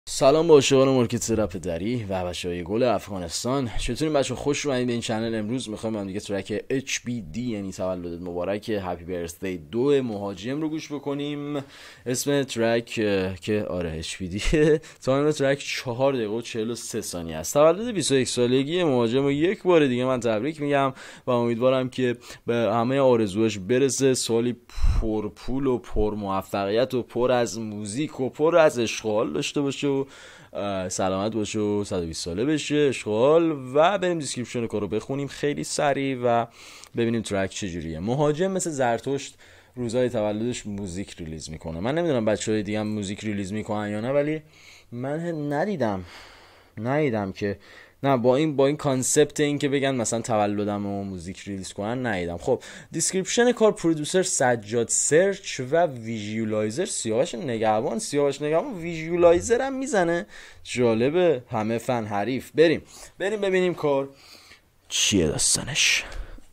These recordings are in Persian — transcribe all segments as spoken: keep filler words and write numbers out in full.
سلام به عاشقان مارکت رپ دری و بچه‌های گل افغانستان. چطورین بچه؟ خوش اومدید به این چنل. امروز میخوایم هم دیگه ترک اچ بی دی یعنی تولدت مبارک هپی برثدی دو مهاجم رو گوش بکنیم. اسم ترک که آره اچ بی دی تایم ترک چهار دقیقه و چهل و سه ثانیه است. تولد بیست و یک سالگی مهاجم رو یک بار دیگه من تبریک میگم و امیدوارم که به همه آرزوهاش برسه. سالی پرپول و پر موفقیت و پر از موزیک و پر از اشغال داشته باشه و سلامت باشه و صد و بیست ساله بشه اشغال. و بریم دیسکریپشن کارو بخونیم خیلی سریع و ببینیم ترک چجوریه. مهاجم مثل زرتشت روزای تولدش موزیک ریلیز میکنه. من نمیدونم بچهای دیگه هم موزیک ریلیز میکنن یا نه، ولی من ندیدم ندیدم که نه با این با این کانسپت این که بگن مثلا تولدم و موزیک ریلیز کنن ندیدم. خب دیسکریپشن کار: پرودوسر سجاد سرچ و ویژوالایزر سیاوش نگهبان. سیاوش نگهبان ویژوالایزر هم میزنه، جالبه، همه فن حریف. بریم بریم ببینیم کار چیه داستانش.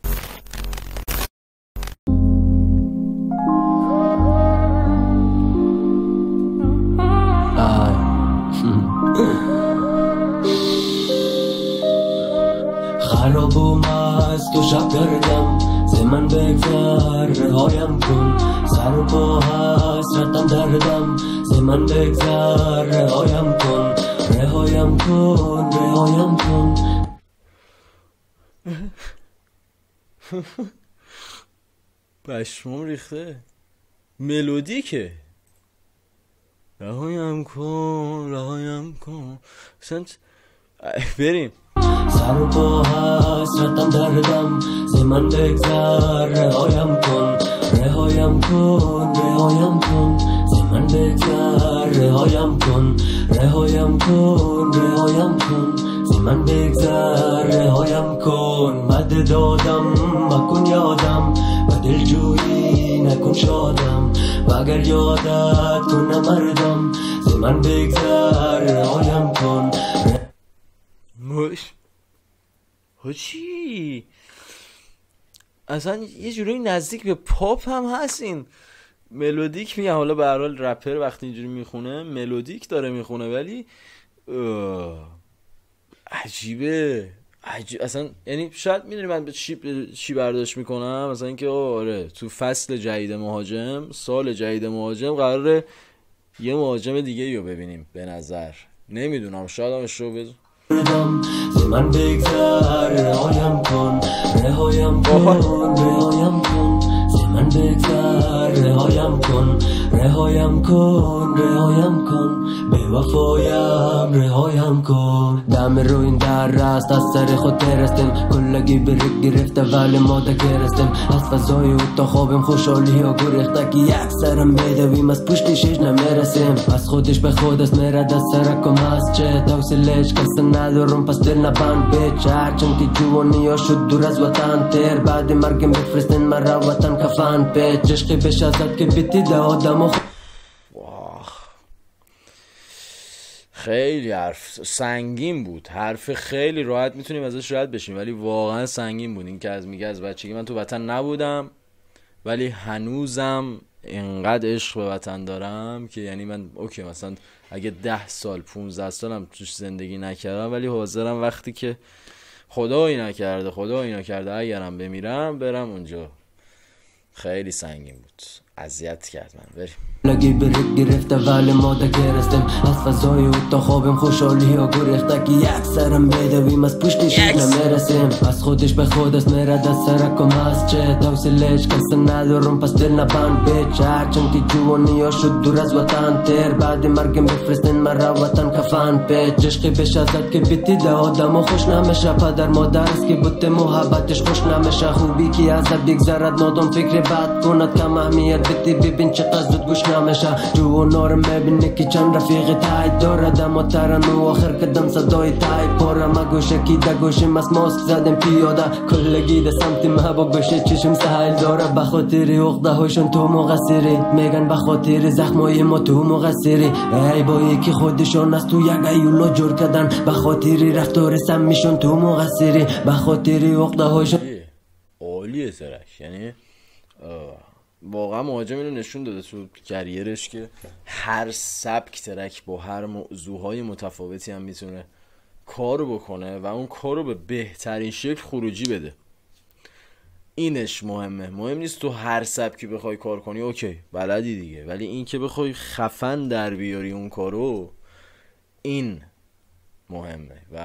خراب و مست و شب گردم ز من بگذر رهایم کن. سر و پا حسرتم دردم ز من بگذر رهایم کن. رهایم کن رهایم کن. پشمام ریخته. ملودیکه. رهایم کن رهایم کن. سنت بریم. سر و پا حسرتم دردم ز من بگذر رهایم کن. رهایم کن رهایم کن. ز من بگذر رهایم کن. رهایم کن رهایم کن. ز من بگذر رهایم کن. مد دادم مکن یادم و دلجویی نکن شادم و اگر یادت کنم مردم ز من بگذر رهایم کن. مش هوچی اصلا یه جوری نزدیک به پاپ هم هست این ملودیک. میگم حالا به هر حال رپر وقتی اینجوری میخونه ملودیک داره میخونه، ولی عجیبه عجیب. اصلا یعنی شاید میدونی من به چی چی برداشت میکنم، مثلا اینکه آره تو فصل جدید مهاجم، سال جدید مهاجم قراره یه مهاجم دیگه رو ببینیم. به نظر نمیدونم، شاید هم اشتباه بدونم. ز من بگذر رهایم کن. رهایم کن رهایم کن. ز من بگذر رهایم کن. رهایم کن رهایم کن. به وفایم رهایم کن. دم رو این در رست از سر خود ترستم. کلگی برک گرفته ولی ما ده گرستم. از فضای اوتا خوابم خوشحالی ها گریخته که یک سرم بیدویم از پشتیشش نمیرسیم. از خودش به خود است میرد از سرکم هست چه دوسلش کس ندارم پس دل نبند بیچ. هرچند که جوانی ها شد دور از وطن تر بعد مرگم بفرستن مرا وطن کفن پیچ. عشقی بش ازد که بیتیده آدم و خیلی حرف سنگین بود. حرف خیلی راحت میتونیم ازش رد بشیم، ولی واقعا سنگین بود. این که از میگه از بچگی من تو وطن نبودم ولی هنوزم اینقدر عشق به وطن دارم که یعنی من اوکی مثلا اگه ده سال پونزده سالم توش زندگی نکردم ولی حاضرم وقتی که خدایی نکرده خدایی نکرده اگرم بمیرم برم اونجا. خیلی سنگین بود، اذیت کرد من. بریم. لگی برک گرفته ولی ما ده گرستم. از فضای اوتا خوابم خوشحالی ها گریخته که یک سرم بیدویم از پشتیش نمیرسیم. از خودش به خود است میرد از سرکم هست چه دوسلش کس ندارم پس دل نبند بیچ. هرچند که جوانی ها شد دور از وطن تر بعد مرگم بفرستن مرا وطن کفن پیچ. عشقی بش ازد که بیتیده آدم و خوش نمیشه. پدر مادر است که بوت محبتش خوش نمیشه. خوبی که ازد بگذرد نادم فکر بد کند کم اهمیت بیتی. ببین چقدر زود گوش نمیشه. جوانا رو میبینه که چند رفیق تایید دارد اما ترانو آخر کدم صدای تایید پاره. ما گوشه کی ده گوشیم از ماسک زدم پیاده. کلگی ده سمت ما با گوشه چشم سهل داره. بخاطر عقده هاشون تو مقصری میگن، بخاطر زخمای ما تو مقصری. ای با یکی خودشون از تو یک ایولا جور کردن. بخاطر رفتار سمیشون تو مقصری. بخاطر عقده هاشون عالیه ترک. یعنی واقعا مهاجم اینو نشون داده تو کریرش که هر سبک ترک با هر موضوعهای متفاوتی هم میتونه کارو بکنه و اون کارو به بهترین شکل خروجی بده. اینش مهمه. مهم نیست تو هر سبکی بخوای کار کنی، اوکی بلدی دیگه، ولی این که بخوای خفن در بیاری اون کارو، این مهمه و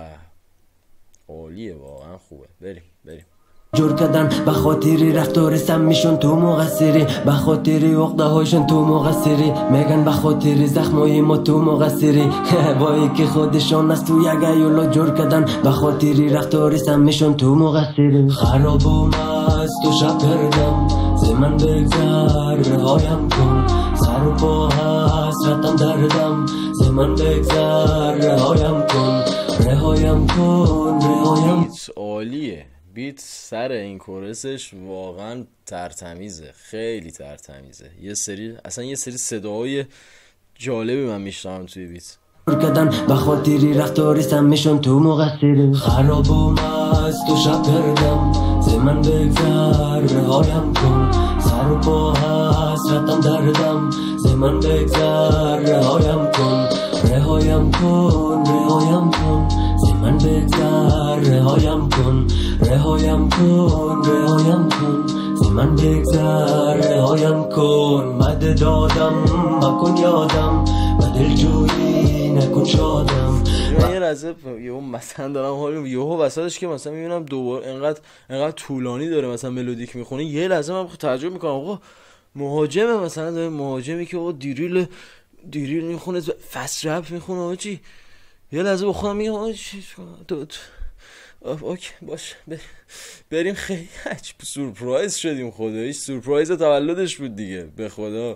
عالیه، واقعا خوبه. بریم بریم جور کردن به خاطری رفتار سمیشون تو مقصری، به خاطری عقده هاشون تو مقصری، میگن به خاطری زخمای ما تو مقصری. وای که خودشون از تو یک ایولا جور کردن، به خاطری رفتار سمیشون تو مقصری. خراب و مست و شب کردم زمن بگذر رهایم کن، سر و پا حسرتم دردم زمن بگذر رهایم کن، رهایم کن رهایم. عالیه بیت سر این کورسش واقعا ترتمیزه، خیلی ترتمیزه. یه سری اصلا یه سری صداهای جالبی من میشنوم توی بیت. کردن به خاطری رفتاری سمیشون تو مقصری. خراب و مست و شب کردم زمن بگذر رهایم کن، سر و پا حسرتم دردم زمن بگذر رهایم کن، رهایم کن رهایم کن زمن بگذر رهایم کن، رهایم کن رهایم کن زمن بگذر رهایم کن. مد دادم مکن یادم و دلجویی نکن شادم. یه لحظه یهو مثلا دارم حال یهو وسطش که مثلا میبینم دوباره انقدر انقدر طولانی داره مثلا ملودیک میخونه، یه لحظه من تعجب میکنم آقا مهاجمه، مثلا داره مهاجمی که آقا دیریل دیریل میخونه فست رپ میخونه آجی. یه لحظه با خودم میگم آقا چی تو اوکی باش بریم. خیلی عجب سورپرایز شدیم، خداییش سورپرایز تولدش بود دیگه به خدا.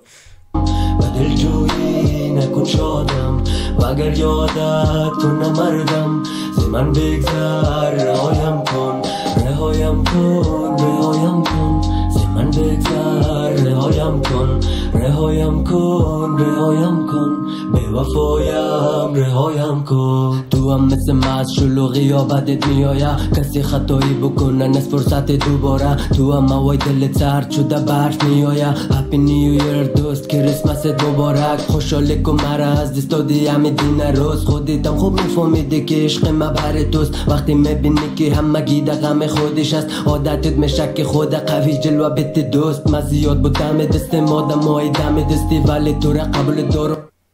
و دلجویی نکن شادم و اگر یادت کنم مردم زمن بگذر رهایم کن، رهایم کن رهایم کن زمن بگذر رهایم کن، رهایم کن رهایم کن به وفایم رهایم کن. تو هم مثل مست شلوغی یا بدت میایا، کسی خطایی بکنه نس فرصت دوباره. تو هم هوای دلت سرد شده برف میایا. هپی نیو ایر دوست کریسمس مبارک، خوشحالی که مرا از دست دادی همه دین روز. خودیتم خوب میفهمیدی که عشق ما بر توست، وقتی میبینی که همگی در غم خودش است. عادتت میشه که خود قوی جلوه بت دوست. من زیاد بودم دست مادم مای دم دستی، ولی تو را قبول دارم.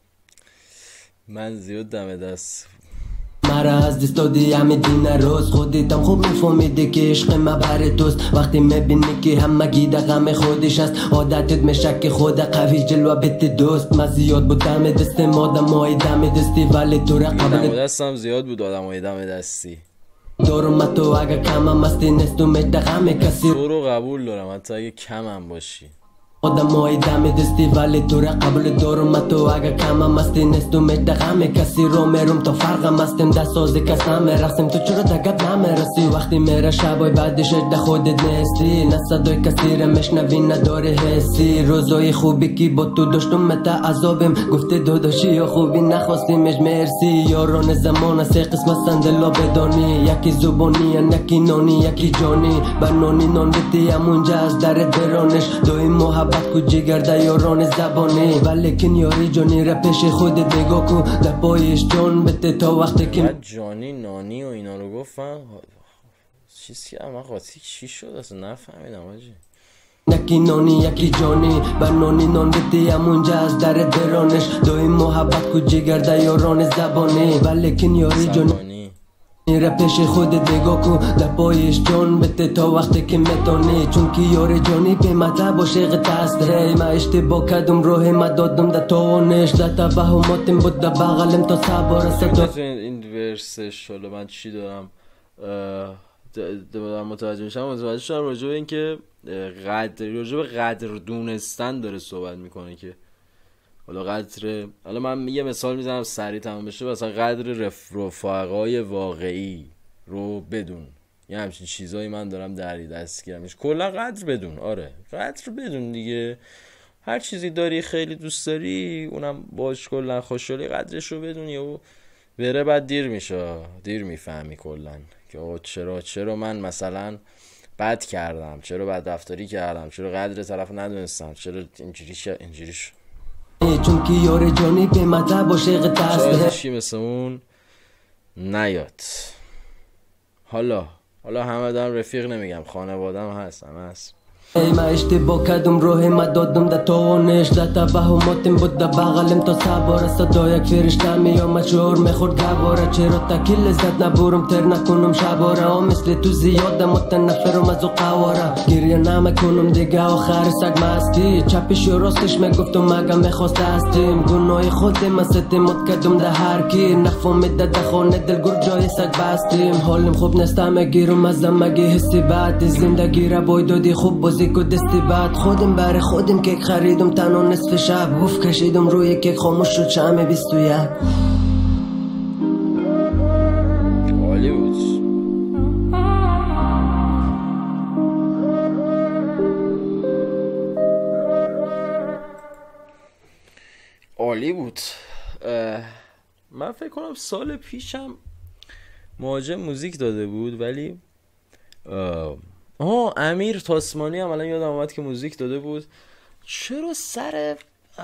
من زیاد دم دست مرا از دست دادی همه دین روز. خودیتم خوب میفهمیدی که عشق ما بر توست، وقتی میبینی که همگی در غم خودش است. عادتت میشه که خود قوی جلوه بت دوست. من زیاد بودم دست مادم مای دم دستی، ولی تو را قبول دم دستم زیاد بود آدم های دم دستی دارم. تو اگه کمم مستی نستو میده غم کسی، تو رو قبول دارم حتی اگه کمم باشی. آدم های دم دستی ولی تو را قبول دارم. تو اگه کمم مستی نستو میده غم کسی. رو میرم تا فرقم استم دست سازی کس نمیرسیم. تو چرا دقت نمیرسی وقتی میره شبای بعدش ده خودت نیستی. نصدای کسی را مشنوی نداره حسی. روزای خوبی که با تو داشتم متا عذابم، گفته داداشی یا خوبی نخواستیمش مرسی. یاران زمان سه قسمت سندلا بدانی، یکی زبانی یکی نانی یکی جانی. بنانی نان بیتی همونجا از درت برانش، دایم محبت کو جگر دا یاران زبانی. ولیکن یاری جانی را پیش خودت نگاه کو، در پایش جان بده تا وقتی که جانی نانی و اینا رو گفتم چیز که اما قاطی چی شد اصلا نفهمیدم آجی. یکی نانی یکی جانی. بنانی نان بیتی همونجا از درت برانش، دایم محبت کو جگر دا یاران زبانی. ولیکن یاری جانی را پیش خودت نگاه کن، در پایش جان بده تا وقتی که میتونی. چون که یار جانی به مطلب و شیغ دست هی. من اشتباه کردم روح ما دادم در توانش، در توهماتم بود در بغلم تا سبار صدا. این ورسش حالا من چی دارم دارم متوجه میشم متوجه شدم راجع به این که قدر راجع به قدر دونستن داره صحبت میکنه که حالا قدر، حالا من یه مثال میزنم سریع تمام بشه، مثلا قدر رف... رفقای واقعی رو بدون، یه همچین چیزایی من دارم دری دست گیرمش. کلا قدر بدون، آره قدر بدون دیگه. هر چیزی داری خیلی دوست داری اونم باش کلا خوشحالی قدرش رو بدون، یا بره بعد دیر میشه، دیر میفهمی کلا که آقا چرا چرا من مثلا بد کردم، چرا بد رفتاری کردم، چرا قدر طرف ندونستم، چرا اینجوری شد اینجوری شد. چون که یار جانی به مزه باشه شاید دست چی مثل اون نیاد. حالا حالا همه دارم رفیق نمیگم، خانوادم هست، همه هست. ای ما اشتباه کردم روح ما دادم ده توانش ده توهماتم بود ده بغلم تا سباره صدا یک فرشته میامد شعور میخورد گواره چرا تکی لذت نبورم تر نکنم شباره ها مثل تو زیاده متنفرم از او قواره گریه نمیکنم دیگه آخر سگ مستی چپش و راستش میگفتم مگه میخواست هستیم گناه خودم من ستمات کردم ده هر کی نفهمیده ده خانه دلگور جای سگ بستیم حالم خوب نستم گیرم ازم مگه حسی بعد زندگی را باید دادی خوب بازی کو دستی بعد خودم بر خودم کیک خریدم تنها نصف شب گفت کشیدم روی کیک خاموش شد شمع بیست و یک. عالی بود. عالی بود. من فکر کنم سال پیشم مهاجم موزیک داده بود، ولی آه امیر تاسمانی هم الان یادم اومد که موزیک داده بود. چرا سر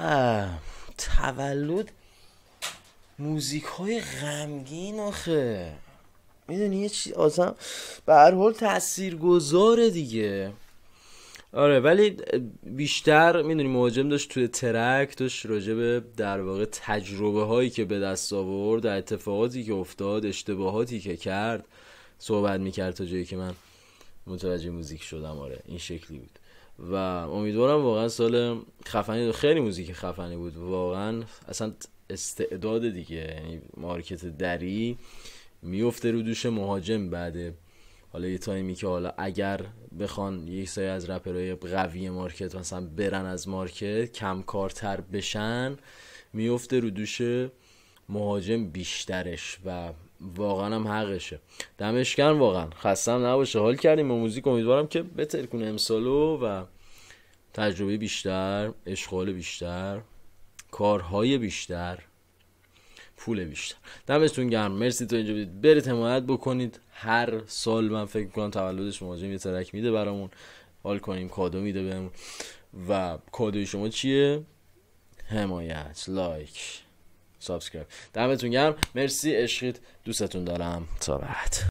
تولد موزیک های غمگین آخه؟ میدونی یه چیز آزم به هر حال تأثیر گذاره دیگه. آره ولی بیشتر میدونی مهاجم داشت توی ترک داشت راجع به در واقع تجربه هایی که به دست آورد، اتفاقاتی که افتاد، اشتباهاتی که کرد صحبت میکرد تا جایی که من متوجه موزیک شدم. آره این شکلی بود و امیدوارم واقعا سال خفنی. خیلی موزیک خفنی بود واقعا، اصلا استعداد دیگه. یعنی مارکت دری میفته رو دوش مهاجم بعد حالا یه تایمی که حالا اگر بخوان یک سری از رپرهای قوی مارکت مثلا برن از مارکت کم کارتر بشن، میفته رو دوش مهاجم بیشترش و واقعا هم حقشه. دمش گرم واقعا، خستم نباشه. حال کردیم با موزیک. امیدوارم که بهتر کنه امسالو و تجربه بیشتر، اشغال بیشتر، کارهای بیشتر، پول بیشتر. دمتون گرم، مرسی تا اینجا بدید. برید حمایت بکنید. هر سال من فکر کنم تولدش مهاجم یه ترک میده برامون، حال کنیم، کادو میده بهمون. و کادوی شما چیه؟ حمایت، لایک، سابسکرایب. دمتون گرم، مرسی، عشقید، دوستتون دارم. تا بعد.